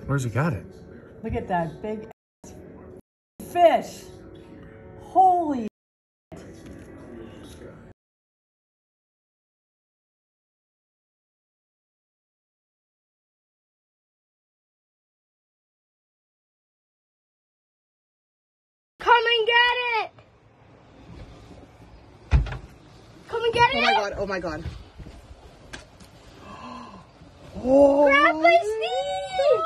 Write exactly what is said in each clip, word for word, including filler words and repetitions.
Where's he got it? Look at that big ass fish. Holy shit. Come and get it! Come and get it! Oh my god, oh my god. Oh, grab my Steve!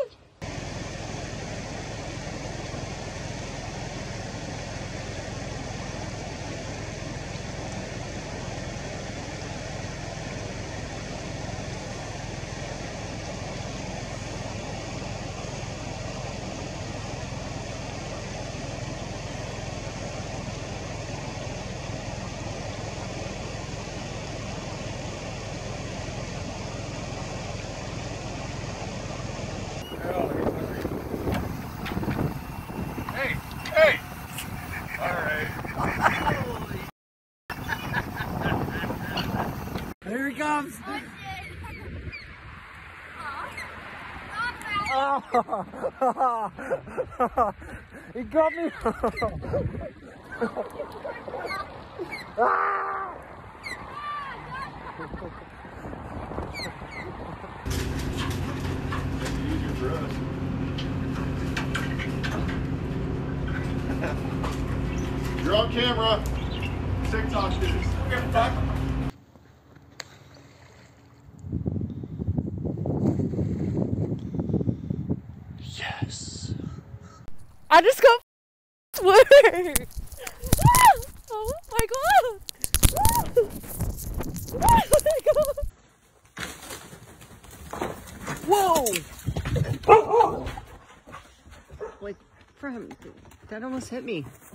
Hey, hey! All right. There he comes. Oh. He got me. Ah. You're on camera. TikTok news. Yes. I just got work. Oh my god. Oh my god. Whoa! Like, for him, that almost hit me.